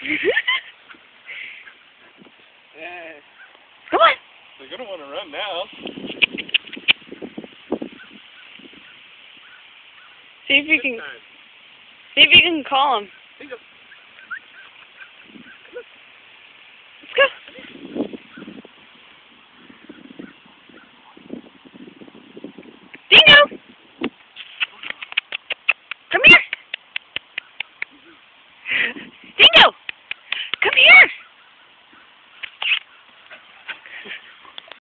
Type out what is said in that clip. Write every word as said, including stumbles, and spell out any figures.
Yeah. Come on. They're gonna want to run now. See if you can. See if you can call him.